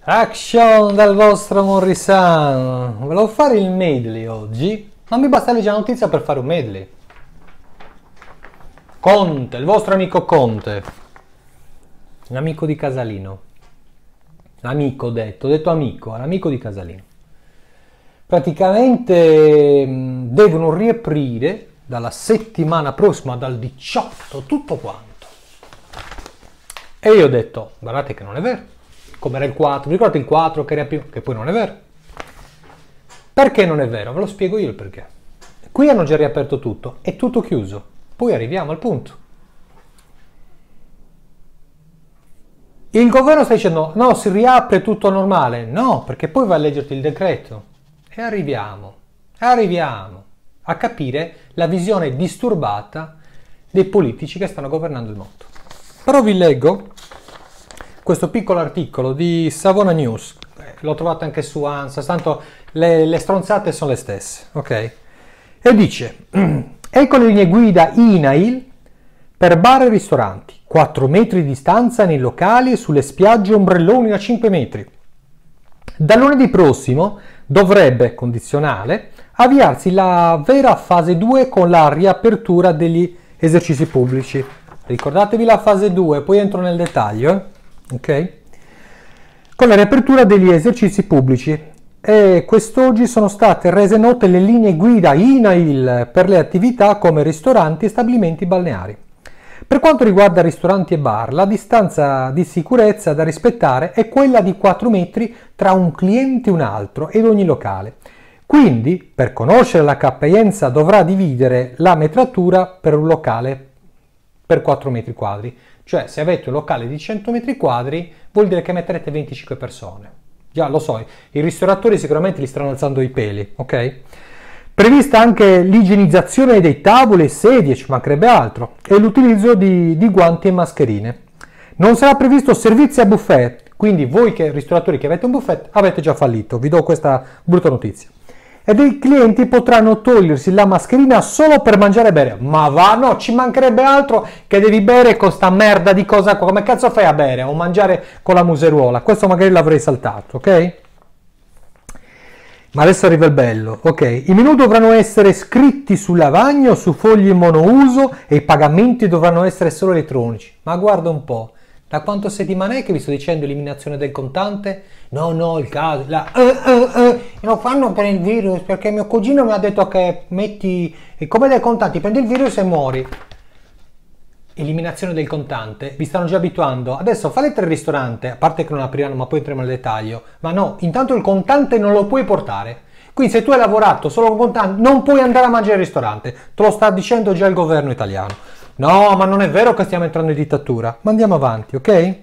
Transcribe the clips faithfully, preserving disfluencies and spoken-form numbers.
Action dal vostro Morrisan. Volevo fare il medley oggi. Non mi basta leggere la notizia per fare un medley. Conte, il vostro amico Conte. L'amico di Casalino. Amico ho detto, ho detto amico, l'amico di Casalino. Praticamente mh, devono riaprire dalla settimana prossima, dal diciotto, tutto quanto. E io ho detto, guardate che non è vero. Come era il quattro, vi ricordate il quattro che riapriva? Che poi non è vero. Perché non è vero? Ve lo spiego io il perché. Qui hanno già riaperto tutto, è tutto chiuso. Poi arriviamo al punto. Il governo sta dicendo, no, si riapre tutto normale. No, perché poi vai a leggerti il decreto. E arriviamo, arriviamo a capire la visione disturbata dei politici che stanno governando il mondo. Però vi leggo questo piccolo articolo di Savona News, l'ho trovato anche su ANSA, tanto le, le stronzate sono le stesse, ok? E dice, ecco le linee guida I N A I L per bar e ristoranti, quattro metri di distanza nei locali e sulle spiagge ombrelloni a cinque metri. Da lunedì prossimo dovrebbe, condizionale, avviarsi la vera fase due con la riapertura degli esercizi pubblici. Ricordatevi la fase due, poi entro nel dettaglio, eh? Ok? Con la riapertura degli esercizi pubblici. E quest'oggi sono state rese note le linee guida I N A I L per le attività come ristoranti e stabilimenti balneari. Per quanto riguarda ristoranti e bar, la distanza di sicurezza da rispettare è quella di quattro metri tra un cliente e un altro ed ogni locale. Quindi, per conoscere la capienza dovrà dividere la metratura per un locale per quattro metri quadri. Cioè, se avete un locale di cento metri quadri, vuol dire che metterete venticinque persone. Già, lo so, i ristoratori sicuramente li stanno alzando i peli, ok? Prevista anche l'igienizzazione dei tavoli e sedie, ci mancherebbe altro, e l'utilizzo di, di guanti e mascherine. Non sarà previsto servizi a buffet, quindi voi che ristoratori che avete un buffet avete già fallito, vi do questa brutta notizia. Ed i clienti potranno togliersi la mascherina solo per mangiare e bere. Ma va, no, ci mancherebbe altro che devi bere con sta merda di cosa qua. Come cazzo fai a bere o mangiare con la museruola? Questo magari l'avrei saltato, ok? Ma adesso arriva il bello, ok? I menù dovranno essere scritti sul lavagno, su fogli monouso e i pagamenti dovranno essere solo elettronici. Ma guarda un po', da quanto settimane è che vi sto dicendo eliminazione del contante? No, no, il caso, la, uh, uh, uh, lo fanno per il virus, perché mio cugino mi ha detto che metti, come dei contanti, prendi il virus e muori. Eliminazione del contante, vi stanno già abituando. Adesso fate il ristorante, a parte che non apriranno, ma poi entriamo nel dettaglio. Ma no, intanto il contante non lo puoi portare. Quindi se tu hai lavorato solo con contante, non puoi andare a mangiare al ristorante. Te lo sta dicendo già il governo italiano. No, ma non è vero che stiamo entrando in dittatura. Ma andiamo avanti, ok?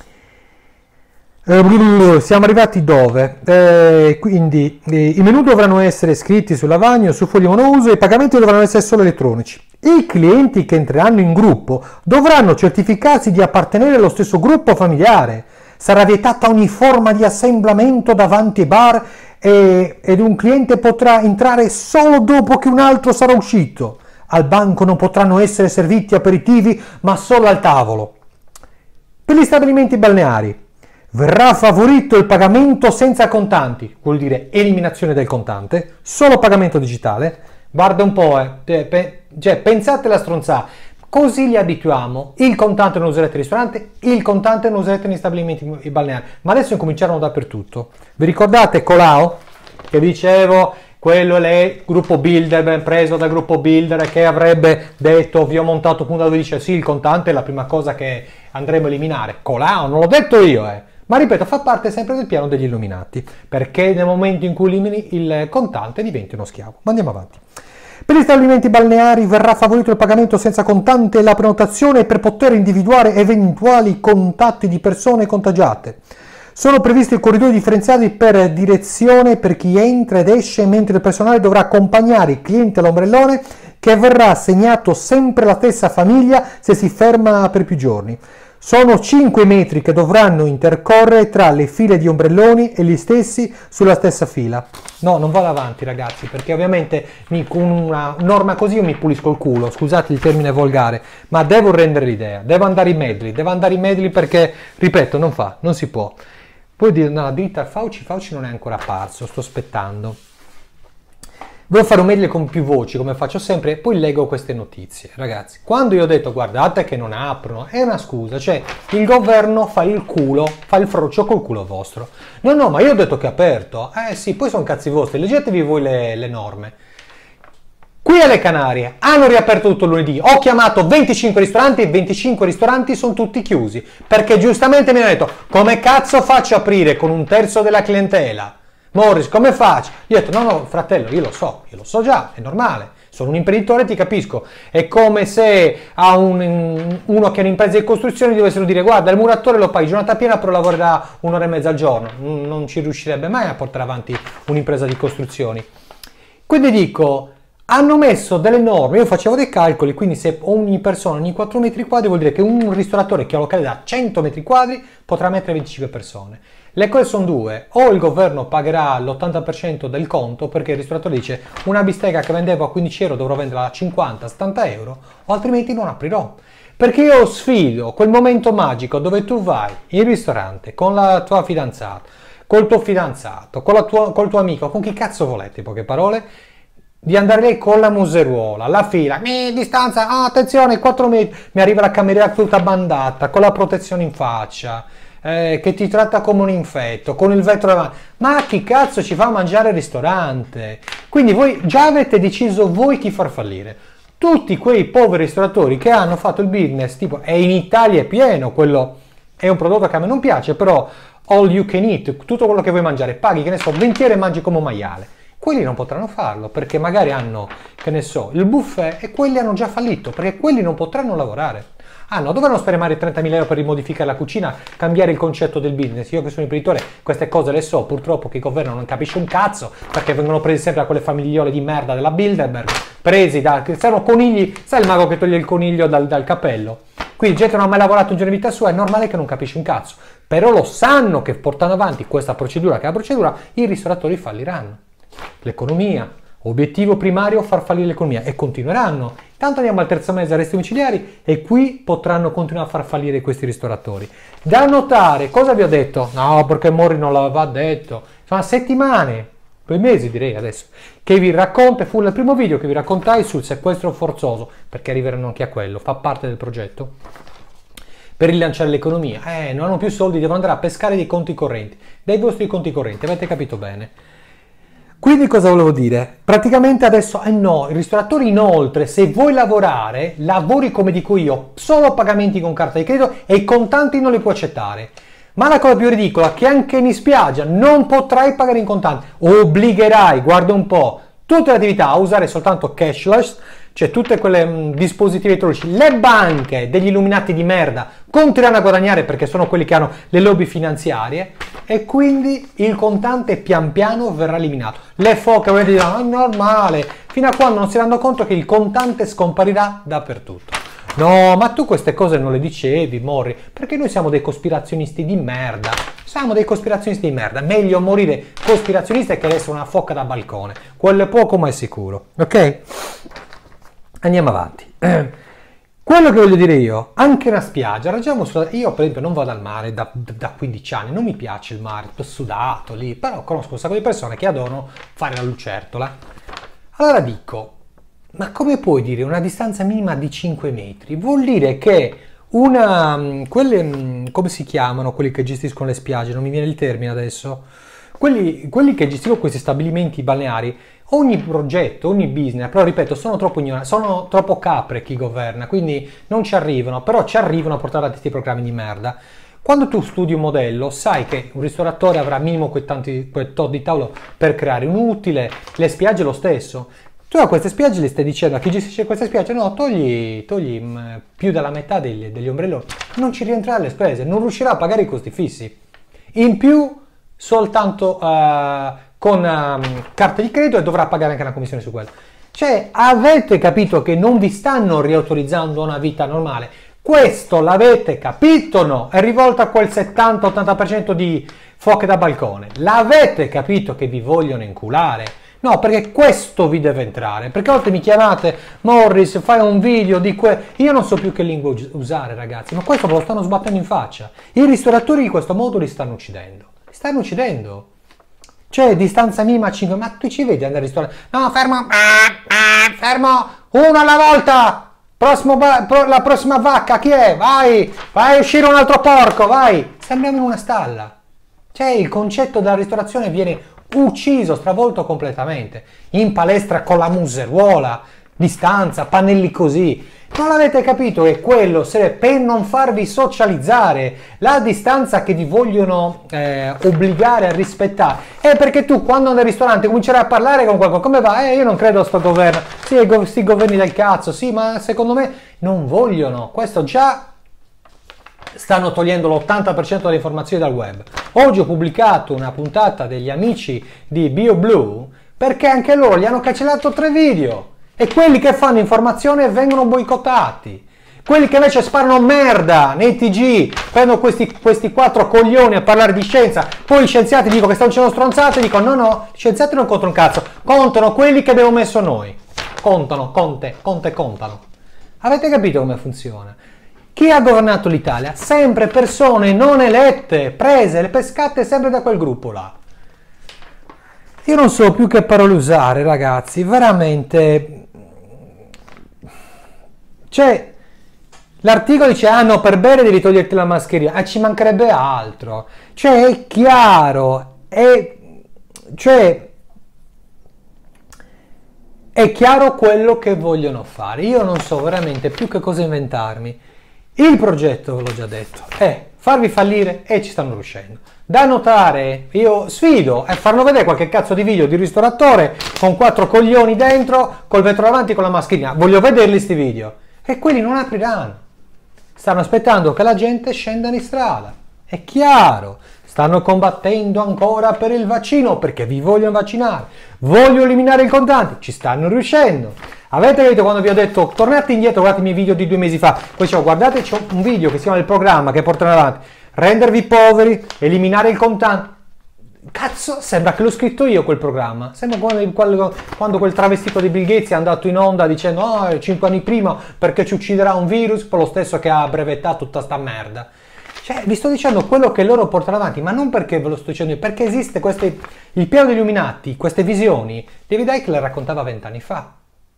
Eh, siamo arrivati dove? Eh, quindi eh, i menù dovranno essere scritti sul lavagno, su fogli monouso e i pagamenti dovranno essere solo elettronici. I clienti che entreranno in gruppo dovranno certificarsi di appartenere allo stesso gruppo familiare. Sarà vietata ogni forma di assemblamento davanti ai bar e, ed un cliente potrà entrare solo dopo che un altro sarà uscito. Al banco non potranno essere serviti aperitivi, ma solo al tavolo. Per gli stabilimenti balneari verrà favorito il pagamento senza contanti, vuol dire eliminazione del contante, solo pagamento digitale. Guarda un po', eh, cioè, pensate alla stronzata, così li abituiamo, il contante non userete al ristorante, il contante non userete negli stabilimenti balneari, ma adesso incominciarono dappertutto. Vi ricordate Colau? Che dicevo, quello è il gruppo Builder, ben preso dal gruppo Builder, che avrebbe detto, vi ho montato punto dove dice sì, il contante è la prima cosa che andremo a eliminare. Colau, non l'ho detto io, eh. Ma ripeto, fa parte sempre del piano degli illuminati, perché nel momento in cui elimini il contante diventi uno schiavo. Ma andiamo avanti. Per gli stabilimenti balneari verrà favorito il pagamento senza contante e la prenotazione per poter individuare eventuali contatti di persone contagiate. Sono previsti corridoi differenziati per direzione per chi entra ed esce, mentre il personale dovrà accompagnare il cliente all'ombrellone che verrà assegnato sempre alla stessa famiglia se si ferma per più giorni. Sono cinque metri che dovranno intercorrere tra le file di ombrelloni e gli stessi sulla stessa fila. No, non vado avanti ragazzi, perché ovviamente mi, con una norma così io mi pulisco il culo, scusate il termine volgare, ma devo rendere l'idea, devo andare in medley, devo andare in medley perché, ripeto, non fa, non si può. Poi dire, no, addirittura Fauci, Fauci non è ancora apparso, sto aspettando. Devo fare un mail con più voci, come faccio sempre, e poi leggo queste notizie. Ragazzi, quando io ho detto guardate che non aprono, è una scusa, cioè il governo fa il culo, fa il frocio col culo vostro. No, no, ma io ho detto che è aperto. Eh sì, poi sono cazzi vostri, leggetevi voi le, le norme. Qui alle Canarie hanno riaperto tutto lunedì, ho chiamato venticinque ristoranti e venticinque ristoranti sono tutti chiusi, perché giustamente mi hanno detto come cazzo faccio a aprire con un terzo della clientela? Morris, come faccio? Io ho detto, no, no, fratello, io lo so, io lo so già, è normale, sono un imprenditore, ti capisco. È come se a un, uno che è un'impresa di costruzione dovessero dire, guarda, il muratore lo paghi giornata piena, però lavorerà un'ora e mezza al giorno. Non ci riuscirebbe mai a portare avanti un'impresa di costruzioni. Quindi dico, hanno messo delle norme, io facevo dei calcoli, quindi se ogni persona, ogni quattro metri quadri, vuol dire che un ristoratore che ha un locale da cento metri quadri potrà mettere venticinque persone. Le cose sono due, o il governo pagherà l'ottanta per cento del conto perché il ristoratore dice una bistecca che vendevo a quindici euro dovrò venderla a cinquanta settanta euro, o altrimenti non aprirò. Perché io sfido quel momento magico dove tu vai in ristorante con la tua fidanzata, col tuo fidanzato, con la tua, col tuo amico, con chi cazzo volete, in poche parole, di andare lì con la museruola, la fila, mi distanza, ah, attenzione, quattro metri, mi arriva la cameriera tutta bandata, con la protezione in faccia, eh, che ti tratta come un infetto, con il vetro davanti. Ma chi cazzo ci fa mangiare al ristorante? Quindi voi già avete deciso voi chi far fallire. Tutti quei poveri ristoratori che hanno fatto il business, tipo, e in Italia è pieno, quello è un prodotto che a me non piace, però all you can eat, tutto quello che vuoi mangiare, paghi, che ne so, venti euro e mangi come un maiale. Quelli non potranno farlo perché magari hanno, che ne so, il buffet e quelli hanno già fallito perché quelli non potranno lavorare. Ah no, dovranno spendere trentamila euro per rimodificare la cucina, cambiare il concetto del business. Io che sono imprenditore queste cose le so, purtroppo che il governo non capisce un cazzo perché vengono presi sempre da quelle famigliole di merda della Bilderberg, presi da, che sono conigli, sai il mago che toglie il coniglio dal, dal cappello? Quindi gente non ha mai lavorato un giorno di vita sua, è normale che non capisce un cazzo, però lo sanno che portando avanti questa procedura, che è la procedura, i ristoratori falliranno. L'economia, obiettivo primario far fallire l'economia e continueranno. Intanto andiamo al terzo mese arresti domiciliari e qui potranno continuare a far fallire questi ristoratori. Da notare, cosa vi ho detto? No, perché Mori non l'aveva detto. Sono settimane, due mesi direi adesso, che vi racconta, fu nel primo video che vi raccontai sul sequestro forzoso, perché arriveranno anche a quello, fa parte del progetto, per rilanciare l'economia. Eh, non hanno più soldi, devono andare a pescare dei conti correnti, dai vostri conti correnti, avete capito bene. Quindi cosa volevo dire? Praticamente adesso, eh no, il ristoratore inoltre, se vuoi lavorare, lavori come dico io, solo pagamenti con carta di credito e i contanti non li puoi accettare. Ma la cosa più ridicola è che anche in spiaggia non potrai pagare in contanti, obbligherai, guarda un po', tutte le attività a usare soltanto cashless, cioè tutte quelle mh, dispositivi elettronici. Le banche degli illuminati di merda continueranno a guadagnare perché sono quelli che hanno le lobby finanziarie e quindi il contante pian piano verrà eliminato. Le foche diranno, è normale, fino a quando non si rendono conto che il contante scomparirà dappertutto. No, ma tu queste cose non le dicevi, Morri, perché noi siamo dei cospirazionisti di merda. Siamo dei cospirazionisti di merda. Meglio morire cospirazionista che essere una foca da balcone. Quello è poco ma è sicuro, ok? Andiamo avanti. Quello che voglio dire io, anche una spiaggia, ragioniamo su, io per esempio non vado al mare da, da quindici anni, non mi piace il mare, tutto sudato lì, però conosco un sacco di persone che adorano fare la lucertola. Allora dico, ma come puoi dire una distanza minima di cinque metri? Vuol dire che una, quelle, come si chiamano quelli che gestiscono le spiagge, non mi viene il termine adesso, quelli, quelli che gestiscono questi stabilimenti balneari, ogni progetto, ogni business, però ripeto, sono troppo ignoranti, sono troppo capre chi governa, quindi non ci arrivano, però ci arrivano a portare avanti questi programmi di merda. Quando tu studi un modello, sai che un ristoratore avrà minimo quei tanti, quei tot di tavolo per creare un utile, le spiagge lo stesso. Tu a queste spiagge gli stai dicendo a chi gestisce queste spiagge, no, togli, togli mh, più della metà degli, degli ombrelloni, non ci rientrerà le spese, non riuscirà a pagare i costi fissi. In più, soltanto uh, con uh, carte di credito e dovrà pagare anche una commissione su quello. Cioè, avete capito che non vi stanno riautorizzando una vita normale? Questo l'avete capito o no? È rivolto a quel settanta ottanta per cento di foche da balcone. L'avete capito che vi vogliono inculare? No, perché questo vi deve entrare. Perché a volte mi chiamate, Morris, fai un video di que... Io non so più che lingua usare, ragazzi, ma questo me lo stanno sbattendo in faccia. I ristoratori di questo modo li stanno uccidendo. stanno uccidendo. Cioè, distanza minima cinque, ma tu ci vedi andare al ristorante? No, fermo, fermo, uno alla volta, prossimo pro, la prossima vacca, chi è? Vai, vai a uscire un altro porco, vai. Sembriamo in una stalla. Cioè, il concetto della ristorazione viene ucciso, stravolto completamente. In palestra con la museruola, distanza, pannelli così. Non l'avete capito che quello serve per non farvi socializzare. La distanza che vi vogliono eh, obbligare a rispettare è perché tu quando nel ristorante comincerai a parlare con qualcuno, come va? Eh, io non credo a sto governo. Sì, questi governi del cazzo, sì, ma secondo me non vogliono. Questo già stanno togliendo l'ottanta per cento delle informazioni dal web. Oggi ho pubblicato una puntata degli amici di BioBlue perché anche loro gli hanno cancellato tre video. E quelli che fanno informazione vengono boicottati. Quelli che invece sparano merda nei T G, prendono questi, questi quattro coglioni a parlare di scienza, poi gli scienziati dicono che stanno dicendo stronzate, dicono no no, gli scienziati non contano un cazzo, contano quelli che abbiamo messo noi. Contano, conte, conte contano. Avete capito come funziona? Chi ha governato l'Italia? Sempre persone non elette, prese, le pescate sempre da quel gruppo là. Io non so più che parole usare, ragazzi, veramente. Cioè, l'articolo dice, ah no, per bere devi toglierti la mascherina, ah ci mancherebbe altro. Cioè, è chiaro, è, cioè, è chiaro quello che vogliono fare. Io non so veramente più che cosa inventarmi. Il progetto, ve l'ho già detto, è farvi fallire e ci stanno riuscendo. Da notare, io sfido e farlo vedere qualche cazzo di video di ristoratore con quattro coglioni dentro, col vetro davanti con la mascherina. Voglio vederli sti video. E quelli non apriranno. Stanno aspettando che la gente scenda in strada. È chiaro. Stanno combattendo ancora per il vaccino perché vi vogliono vaccinare. Voglio eliminare il contante. Ci stanno riuscendo. Avete capito quando vi ho detto tornate indietro, guardate i miei video di due mesi fa. Poi dicevo, guardate, c'è un video che si chiama il programma che portano avanti. Rendervi poveri, eliminare il contante. Cazzo, sembra che l'ho scritto io quel programma. Sembra quando, quando quel travestito di Bill Gates è andato in onda dicendo oh, cinque anni prima perché ci ucciderà un virus, poi lo stesso che ha brevettato tutta sta merda. Cioè, vi sto dicendo quello che loro portano avanti, ma non perché ve lo sto dicendo io, perché esiste queste, il piano degli illuminati, queste visioni. David Icke le raccontava vent'anni fa.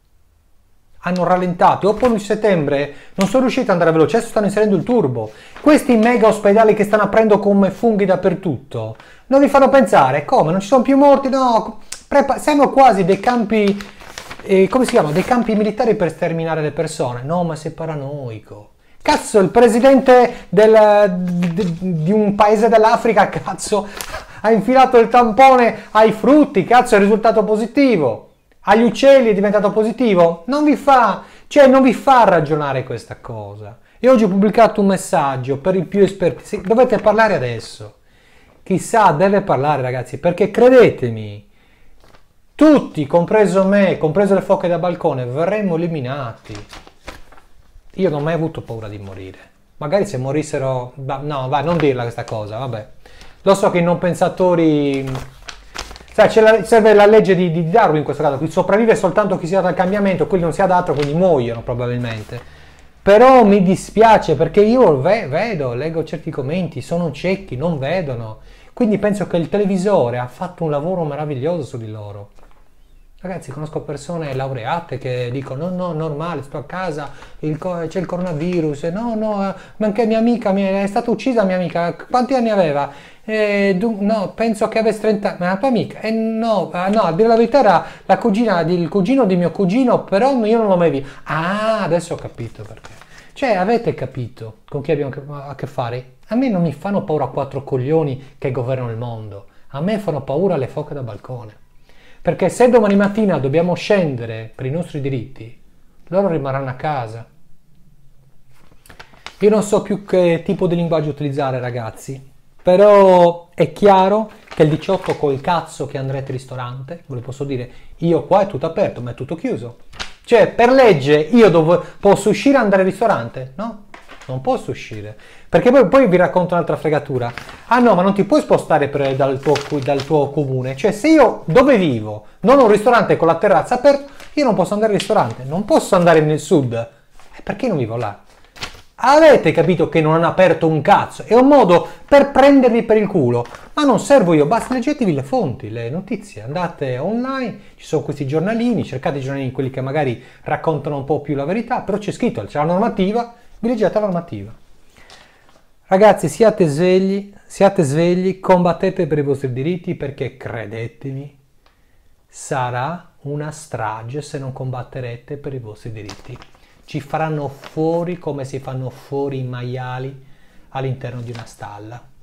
Hanno rallentato, dopo il settembre non sono riusciti ad andare veloce, adesso stanno inserendo il turbo. Questi mega ospedali che stanno aprendo come funghi dappertutto, non vi fanno pensare, come, non ci sono più morti? No, siamo quasi dei campi, eh, come si chiamano, dei campi militari per sterminare le persone. No, ma sei paranoico. Cazzo, il presidente del, di, di un paese dell'Africa, cazzo, ha infilato il tampone ai frutti, cazzo, è risultato positivo. Agli uccelli è diventato positivo? Non vi fa, cioè non vi fa ragionare questa cosa. E oggi ho pubblicato un messaggio per i più esperti. Sì, dovete parlare adesso. Chissà, deve parlare, ragazzi, perché credetemi, tutti, compreso me, compreso le foche da balcone, verremmo eliminati. Io non ho mai avuto paura di morire. Magari se morissero... No, vai, non dirla questa cosa, vabbè. Lo so che i non pensatori... Sai, la, serve la legge di, di Darwin in questo caso, qui sopravvive soltanto chi si adatta al cambiamento, quelli non si adattano, quindi muoiono probabilmente. Però mi dispiace perché io ve, vedo, leggo certi commenti, sono ciechi, non vedono. Quindi penso che il televisore ha fatto un lavoro meraviglioso su di loro. Ragazzi, conosco persone laureate che dicono no, no, normale, sto a casa, c'è il coronavirus, no, no, ma anche mia amica, mi è stata uccisa mia amica, quanti anni aveva? Eh, no, penso che avesse trenta anni, ma la tua amica? Eh no, no, a dire la verità era la cugina, il cugino di mio cugino, però io non l'ho mai visto. Ah, adesso ho capito perché. Cioè, avete capito con chi abbiamo a che fare? A me non mi fanno paura quattro coglioni che governano il mondo, a me fanno paura le foche da balcone. Perché se domani mattina dobbiamo scendere per i nostri diritti, loro rimarranno a casa. Io non so più che tipo di linguaggio utilizzare, ragazzi, però è chiaro che il diciotto col cazzo che andrete al ristorante, ve lo posso dire, io qua è tutto aperto, ma è tutto chiuso. Cioè, per legge, io dov- posso uscire e andare al ristorante? No, non posso uscire. Perché poi, poi vi racconto un'altra fregatura. Ah no, ma non ti puoi spostare per, dal, tuo, dal tuo comune. Cioè, se io dove vivo non ho un ristorante con la terrazza aperta, io non posso andare al ristorante. Non posso andare nel sud. E perché non vivo là? Avete capito che non hanno aperto un cazzo? È un modo per prendervi per il culo. Ma non servo io, basta leggetevi le fonti, le notizie. Andate online, ci sono questi giornalini, cercate i giornalini, quelli che magari raccontano un po' più la verità, però c'è scritto, c'è la normativa, vi leggete la normativa. Ragazzi, siate svegli, siate svegli, combattete per i vostri diritti perché, credetemi, sarà una strage se non combatterete per i vostri diritti. Ci faranno fuori come si fanno fuori i maiali all'interno di una stalla.